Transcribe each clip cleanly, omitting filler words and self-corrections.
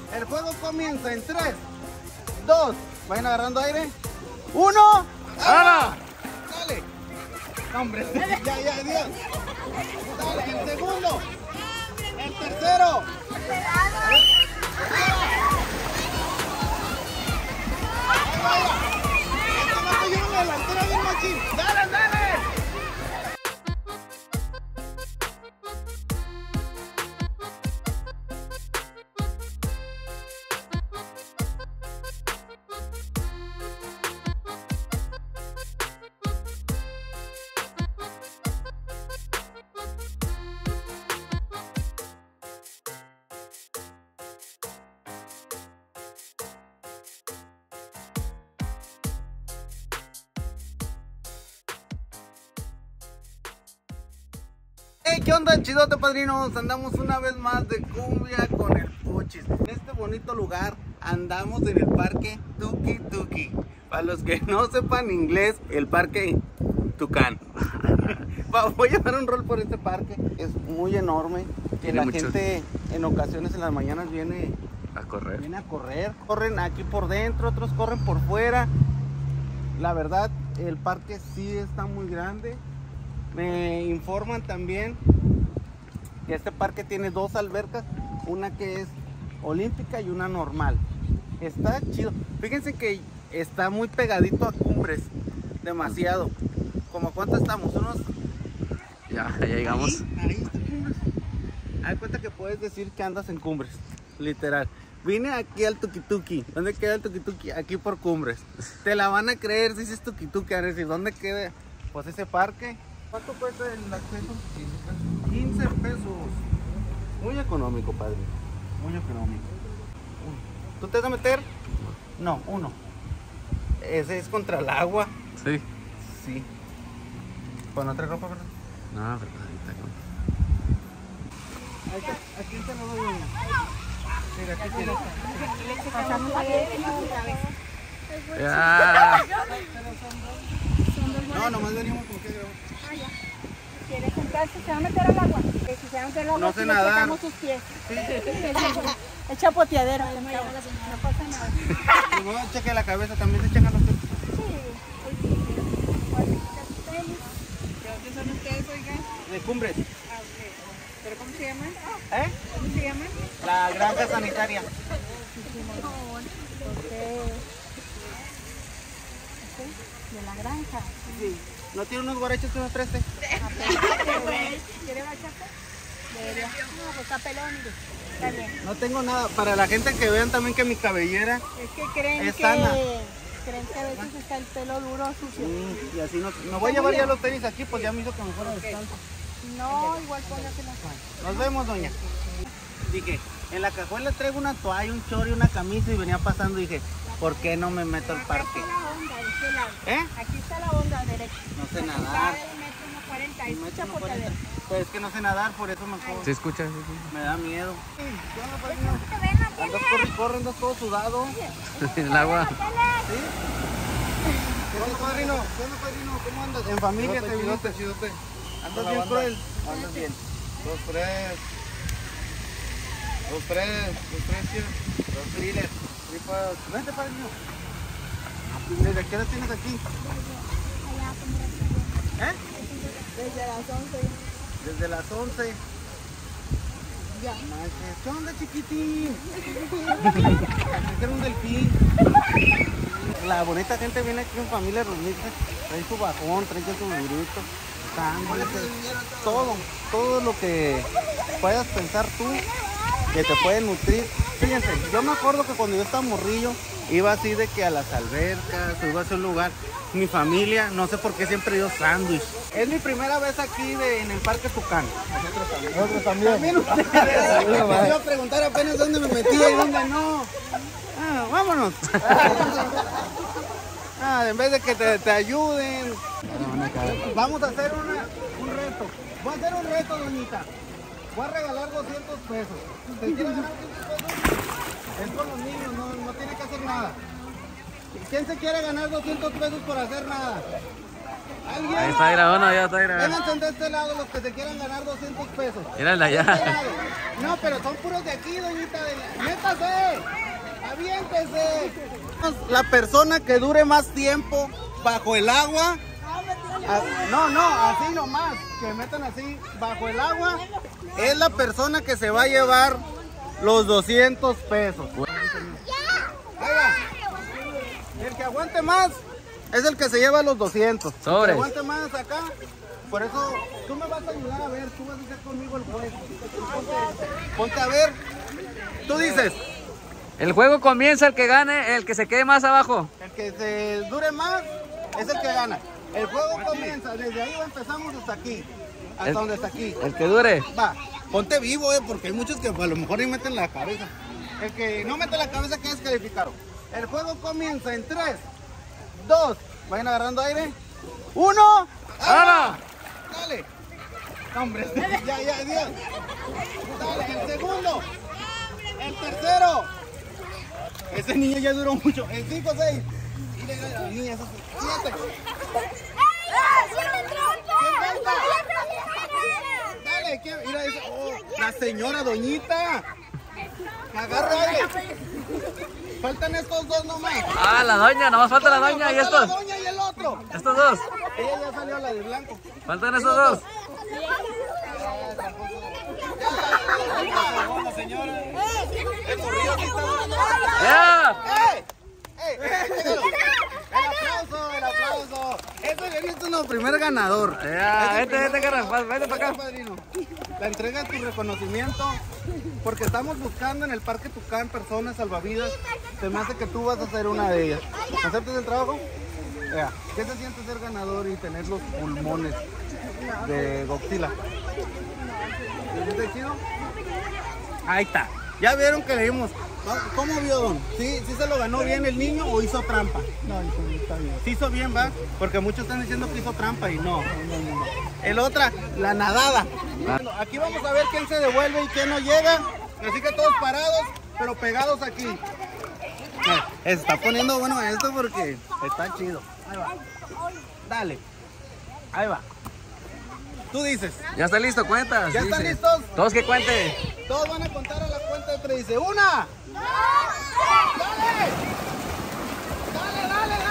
El juego comienza en 3, 2, vayan agarrando aire. 1, ¡ahora! Dale. No, hombre, ya, Dios. Dale, el segundo. El tercero. Ahí vaya. Este vato lleva la delantera bien machín. Dale, dale. Hey, ¿qué onda, chidote padrinos? Andamos una vez más de cumbia con el Puchis. En este bonito lugar andamos en el parque Tuki Tuki. Para los que no sepan inglés, el parque Tucán. Voy a dar un rol por este parque. Es muy enorme. Que la gente en ocasiones en las mañanas viene a correr. Corren aquí por dentro, otros corren por fuera. La verdad, el parque sí está muy grande. Me informan también que este parque tiene 2 albercas, una que es olímpica y una normal. Está chido. Fíjense que está muy pegadito a Cumbres, demasiado. ¿Como cuánto estamos? Unos... Ya llegamos. Ahí está Cumbres. Haz cuenta que puedes decir que andas en Cumbres, literal. Vine aquí al Tuki Tuki. ¿Dónde queda el Tuki Tuki? Aquí por Cumbres. Te la van a creer si dices Tuki Tuki, a decir, ¿dónde queda? Pues ese parque. ¿Cuánto cuesta el acceso? 15 pesos. Muy económico, padre. Muy económico. ¿Tú te vas a meter? No, uno. Ese es contra el agua. Sí. Sí. ¿Con otra ropa, verdad? No, pero ahorita no. Ahí está. Aquí está lo doy. Mira, aquí tiene. Pasamos a ver Ya. No, nomás venimos como que quiere sentarse, se va a meter al agua. Que si se va a meter al agua, no sé sí le nadar. tocamos sus pies. El chapoteadero. No pasa nada. no, cheque la cabeza, también se checan los pies. ¿De dónde son ustedes, oigan? De Cumbres. ¿Pero cómo se llaman? ¿Eh? ¿Cómo se llaman? La granja sanitaria. De la granja. Sí. ¿No tiene unos guarachos que nos preste? ¿Quiere bachata? Debería. No, pues está pelón, mire. Está bien. No tengo nada. Para la gente que vean también que mi cabellera Es que creen es que... sana. Creen que a veces está el pelo duro, sucio. Y así no. Me voy a llevar ya los tenis aquí, pues ya me hizo que me fuera descalzo. No, igual póngasela. Nos vemos, doña. Dije, en la cajuela traigo una toalla, un chor y una camisa y venía pasando y dije, ¿por qué no me meto al parque? Aquí está la onda, de este lado. ¿Eh? Aquí está la onda derecha. No sé Aquí nadar. está el metro 1.40, es Me mucha echo unos 40. potadera. Pues es que no sé nadar, por eso me corro. ¿Sí escuchas? Me da miedo. ¿Qué onda, padrino? Andas corre, andas todo sudado. El agua. ¿Sí? ¿Qué onda, padrino? ¿Qué onda, padrino? ¿Cómo andas? En familia te viniste. Chidote. ¿Andas bien cruel? Andas bien. 2, 3. 2, 3, 2, 3, 100. 2 thrillers. Vente, padrino. ¿Desde qué hora tienes aquí? ¿Eh? Desde las 11. Desde las 11. Ya. Manches, ¿qué onda, chiquitín? Era un delfín. La bonita gente viene aquí en familia a reunirse. Trae su bajón, trae su burrito, sándwiches, todo lo que puedas pensar tú que te puede nutrir. Fíjense, yo me acuerdo que cuando yo estaba morrillo, iba así de que a las albercas, iba a un lugar. Mi familia, no sé por qué siempre dio sándwich. Es mi primera vez aquí en el Parque Tucán. Nosotros también. También ustedes. Me iba a preguntar apenas dónde me metía y dónde no. Vámonos. En vez de que te ayuden. Vamos a hacer un reto. Voy a hacer un reto, doñita. Voy a regalar 200 pesos. ¿Usted quiere ganar 200 pesos? Es con los niños, no tiene que hacer nada. ¿Quién se quiere ganar 200 pesos por hacer nada? ¿Alguien? Ahí está grabando, ya está grabando. Vénganse de este lado los que se quieran ganar 200 pesos. Mírala De este allá. lado. No, pero son puros de aquí, doñita. ¡Métase! ¡Siéntese! La persona que dure más tiempo bajo el agua. No, así nomás. Que metan así bajo el agua. Es la persona que se va a llevar los 200 pesos. Ahí va. El que aguante más es el que se lleva los 200. Sobres. El que aguante más acá. Por eso tú me vas a ayudar a ver. Tú vas a hacer conmigo el juego. Ponte a ver. Tú dices. El juego comienza el que gane, el que se quede más abajo. El que se dure más es el que gana. El juego comienza. Desde ahí empezamos hasta aquí. Hasta donde está aquí. El que dure. Va, ponte vivo, porque hay muchos que a lo mejor ni meten la cabeza. El que no mete la cabeza queda descalificado. El juego comienza en 3, 2, vayan agarrando aire. 1, ¡Ahora! Dale. Hombre, ya, Dios. Dale, el segundo. El tercero. Ese niño ya duró mucho. El 5, 6. Y la niña, 7. Dale, mira esa. Oh, la señora doñita. Agarra aire. Faltan estos dos nomás. Ah, la doña, nomás falta la doña y Falta estos. la doña y el otro. Estos dos. Ella ya salió, la de blanco. Faltan estos dos. La señora. ¡Ya! El aplauso. Este es nuestro primer ganador. Ya, carnal, vete para acá. Padrino. La entrega de tu reconocimiento, porque estamos buscando en el Parque Tucán personas salvavidas. Se me hace que tú vas a ser una de ellas. ¿Aceptas el trabajo? Vea, ¿qué se siente ser ganador y tener los pulmones de Godzilla? ¿Se siente chido? Ahí está. Ya vieron que le dimos. ¿Cómo vio, don? ¿Sí se lo ganó bien el niño o hizo trampa? No, está bien. Sí hizo bien, ¿va? Porque muchos están diciendo que hizo trampa y no. El otra, la nadada. Aquí vamos a ver quién se devuelve y quién no llega. Así que todos parados, pero pegados aquí. Se está poniendo bueno esto porque está chido. Ahí va. Dale. Ahí va. Tú dices. Ya está listo, cuenta. ¿Ya sí, están sí. listos? Todos que cuente. Todos van a contar a la cuenta de 3. Dice, 1. ¡Dale! ¡Dale!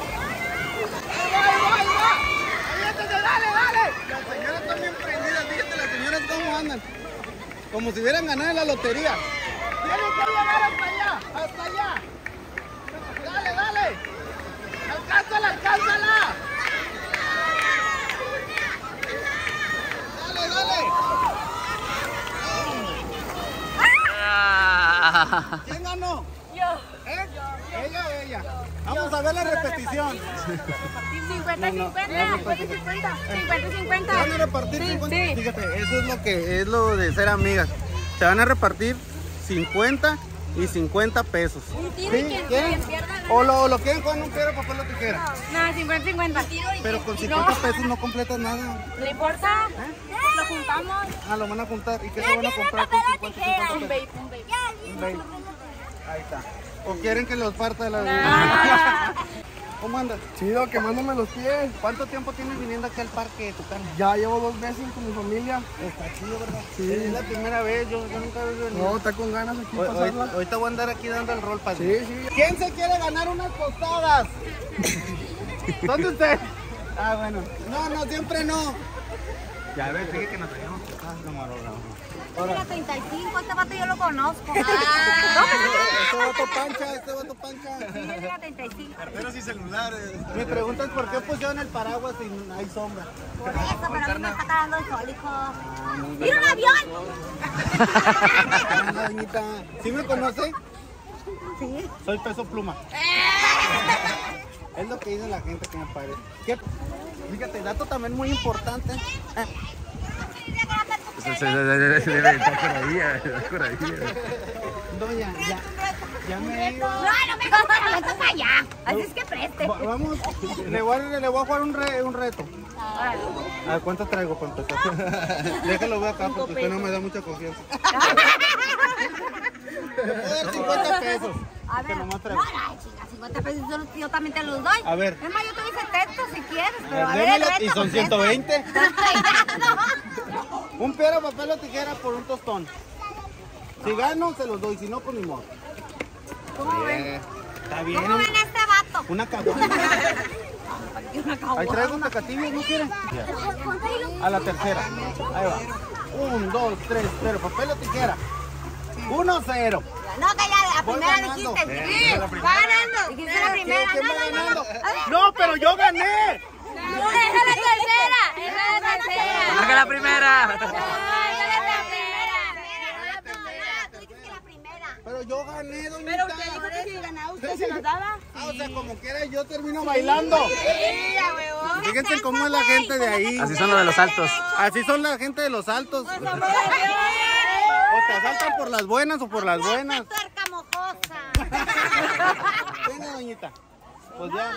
¡Ahí va! ¡Aviéntate, dale! Las señoras están bien prendidas, fíjate las señoras cómo andan. Como si hubieran ganado en la lotería. ¡Tienen que llegar hasta allá! ¡Dale! ¡Alcánzala! ¡Dale! Ah. ¿Quién ganó? Yo. Ella. Vamos a ver la repetición. 50-50. Se van a repartir 50. Sí. Fíjate, eso es lo de ser amigas. Se van a repartir 50 y 50 pesos. Un tiro y quien ¿Quieren? pierda gana. O lo quieren con un piedra, papel o tijera. No, 50-50. Pero con 50 pesos no completas nada. No importa. Lo juntamos. Ah, lo van a juntar. ¿Y qué se van a comprar con 50 y 50 Un pesos? vape. Un vape. Ahí está. ¿O quieren que los parta de la Nah. ¿Cómo andas? Chido, quemándome los pies. ¿Cuánto tiempo tienes viniendo aquí al parque de Tucán? Ya llevo 2 veces con mi familia. Está chido, ¿verdad? Sí. Es la primera vez, yo nunca había venido. No, está con ganas aquí pasarla. Ahorita voy a andar aquí dando el rol, padre. Sí. ¿Quién se quiere ganar unas tostadas? ¿Dónde usted? Ah, bueno. No, siempre no. Ya ves, fíjate que nos traíamos tostadas como Mira, 35, este vato yo lo conozco. Este vato pancha. Sí, mira, 35. Carteras y celulares. Mi pregunta es ¿por qué pusieron el paraguas si hay sombra? Por eso, pero a mí me está cagando el sol, hijo. ¡Mira un avión! Doñita, ¿sí me conoce? Sí. Soy Peso Pluma. Es lo que dice la gente que me parece. Fíjate, dato también muy importante. Doña, ya me he ido. No me compras la letra para allá. Así es que preste. Vamos, le voy a jugar un reto. A ver, ¿cuánto traigo para empezar? Déjalo ver acá porque usted no me da mucha confianza. Le puedo dar 50 pesos. A Que ver, nomás traigo. no, chica, 50 pesos yo también te los doy. A ver. Es más, yo te doy 70 si quieres, pero a ver el Démelo, reto. y son 120. No. Un piedra, papel o tijera por un tostón. Si gano, se los doy. Si no, pues ni modo. ¿Cómo ven? Está bien. ¿Cómo ven a este vato? Una caguama. Ahí traigo un tecativo, ¿no quieren? A la tercera. Ahí va. 1, 2, 3, 0. Papel o tijera. 1-0. No, que ya la Voy primera ganando. dijiste. Sí, Va ganando. Dijiste la primera. ¿Quién va No. ganando? A ver. No, pero yo gané. No, esa es la tercera. Esa es la tercera. ¡Haga la primera! No, esa es la primera. Tú dijiste la primera. Pero yo gané, doñita. Pero usted dijo que si ganaba usted se nos daba. Ah, o sea, como quiera yo termino bailando. Sí, a huevo. Fíjense cómo es la gente de ahí. Así son los de los altos. Así son la gente de los altos. O te asaltan por las buenas o por las buenas. Tuerca mojosa. Venga, doñita. Pues ya.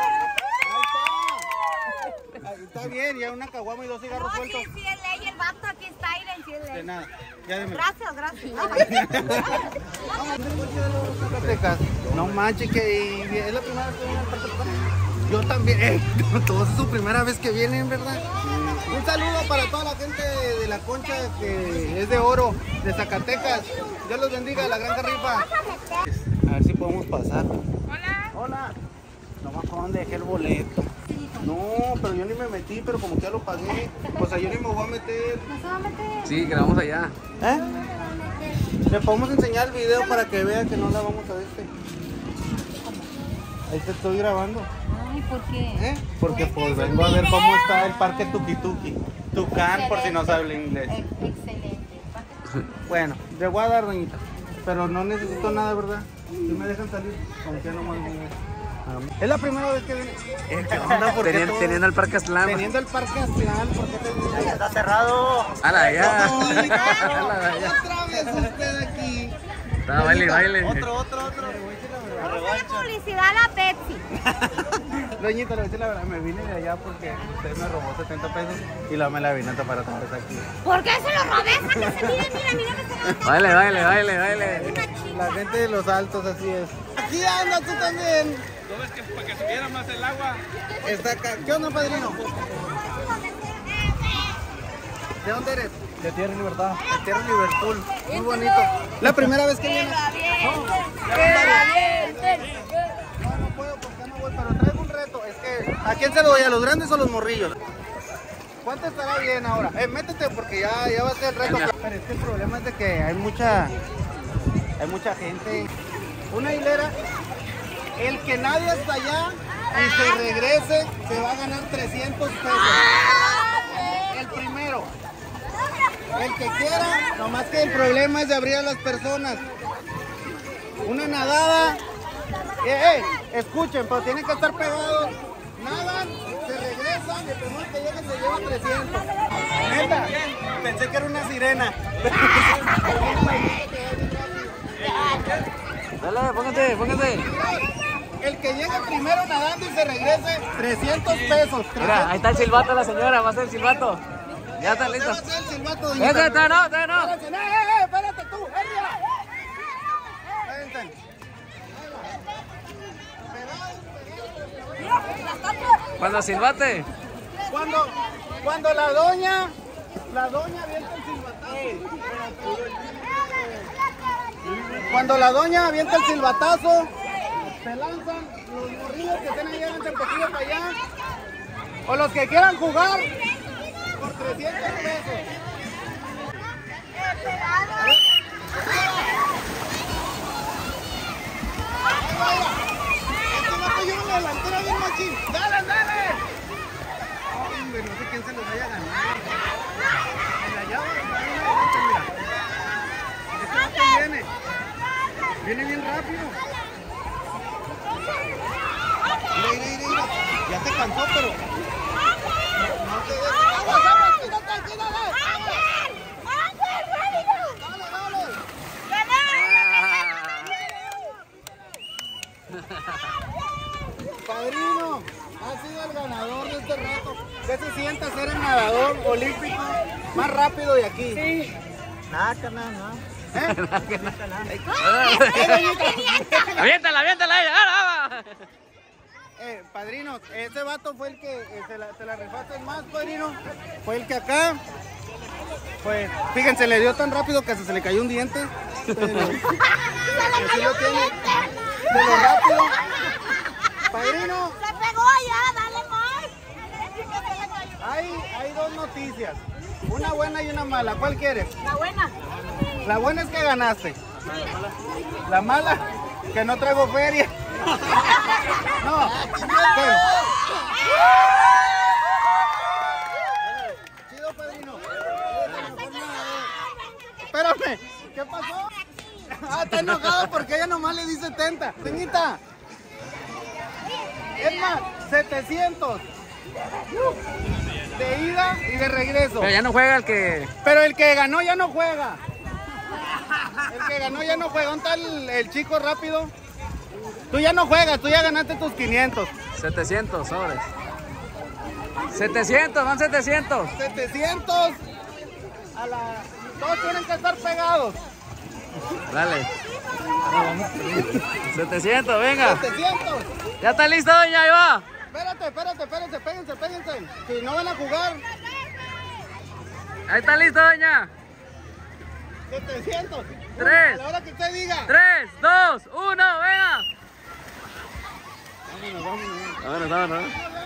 Ahí está bien, ya una caguama y 2 cigarros No, sueltos. sí es ley, el vato aquí está, Irene, sí es De ley. nada. Ya dime. Gracias. Zacatecas. No manches, que es la primera vez que vienen al Parque Zacatecas. Yo también. Todos es su primera vez que vienen, ¿verdad? Un saludo para toda la gente de la Concha, que es de oro, de Zacatecas. Dios los bendiga, la gran rifa. A ver si podemos pasar. Hola. Hola. Nomás acaban de dejar el boleto. No, pero yo ni me metí, pero como que ya lo pagué. O sea, yo ni me voy a meter. ¿No se va a meter? Sí, grabamos allá. ¿Eh? Le podemos enseñar el video para que vea que no la vamos a Ahí te estoy grabando. Ay, ¿por qué? ¿Eh? Porque pues vengo a ver cómo está el parque Tuki Tuki. Tucán, por si no sabe inglés. Excelente. Bueno, le voy a dar, doñita. Pero no necesito nada, ¿verdad? Si me dejan salir, como que no más bien. Es la primera vez que viene. ¿Qué onda? ¿Por qué todo? Teniendo el Parque Aztlán. Teniendo el parque Aztlán, ¿por qué te... Ya está cerrado. ¡Hala, ya! Otra vez usted aquí. No, baile, baile. Otro. Dale publicidad a la Pepsi. Doñita, le voy a decir la verdad, me vine de allá porque usted me robó 70 pesos y luego me la vine para otra vez aquí. ¿Por qué se lo robé? Mira, me está Baile, baile, baile, baile. La gente de los altos así es. Aquí anda tú también. ¿No ves que para que subiera más el agua? Está acá. ¿Qué onda, padrino? ¿De dónde eres? De Tierra y Libertad. De Tierra Liverpool. Muy bonito. La primera vez que viene. No puedo porque no voy, pero traigo un reto. Es que, ¿a quién se lo doy? ¿A los grandes o a los morrillos? ¿Cuánto estará bien ahora? Métete porque ya va a ser el reto. Pero es que el problema es de que hay mucha gente. Una hilera. El que nadie hasta allá y se regrese se va a ganar 300 pesos. El primero. El que quiera, nomás que el problema es de abrir a las personas. Una nadada. Escuchen, pero tienen que estar pegados. Nadan, se regresan y el primero que llegue se lleva 300. Neta, pensé que era una sirena. Dale, póngate. El que llegue primero nadando y se regrese, 300 pesos. Mira, ahí está el silbato de la señora, va a ser el silbato. Ya está listo. Va a ser el silbato, doñita. Espérate, no. Espérate, espérate tú, Elia. Vente. Cuando silbate. Cuando la doña avienta el silbatazo. Cuando la doña avienta el silbatazo, se lanzan los morrillos que estén ahí en el poquillo para allá. O los que quieran jugar por 300 pesos. Este vato lleva la delantera bien machín. ¡Dale! Hombre, no sé quién se los vaya a ganar. Allá va, mira. Este vato viene bien rápido. Mira. Ya se cansó, pero no te des. ¡Aguas! ¡Quítate! Padrino, ha sido el ganador de este reto. ¿Qué se siente ser el nadador olímpico más rápido de aquí? Sí. Nada. Aviéntala ella. Padrino, ese vato fue el que se la rifaste más, padrino. Fue el que acá, pues, fíjense, le dio tan rápido que hasta se le cayó un diente. Pero, así lo tiene. de lo rápido. Padrino, Se pegó ya, dale más. hay dos noticias. Una buena y una mala. ¿Cuál quieres? La buena. La buena es que ganaste. La mala, que no traigo feria. No, pero... Chido, padrino. Espérame, ¿qué pasó? Ah, está enojado porque ella nomás le dice 70. Señita. Es más, 700. De ida y de regreso. Pero ya no juega el que... Pero el que ganó ya no juega. El que ganó ya no juega. ¿Dónde está el chico rápido? Tú ya no juegas, tú ya ganaste tus 500. 700 sobres. 700, van 700. 700. Todos tienen que estar pegados. Dale. 700, venga. 700. ¿Ya está listo, doña? Ahí va. Espérate, péguense. Si no van a jugar. Ahí está listo, doña. 700. 3. A la hora que usted diga. 3, 2, 1, venga. Vámonos.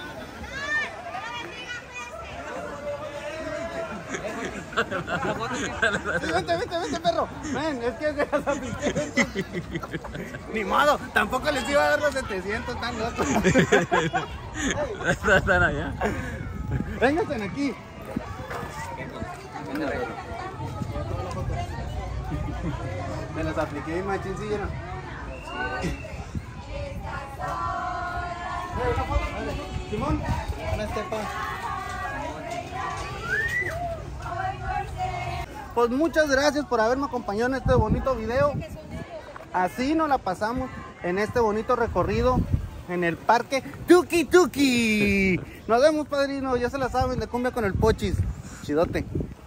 Vente, perro. Ven, es que se las apliqué. Ni modo, tampoco les iba a dar los 700 tan locos. Están allá. Vénganse aquí. Me las apliqué, machín, sí, ¿no? Una foto. Simón, una estepa. Pues muchas gracias por haberme acompañado en este bonito video. Así nos la pasamos en este bonito recorrido en el parque Tuki Tuki. Nos vemos, padrino, ya se la saben, de cumbia con el Pochis. Chidote.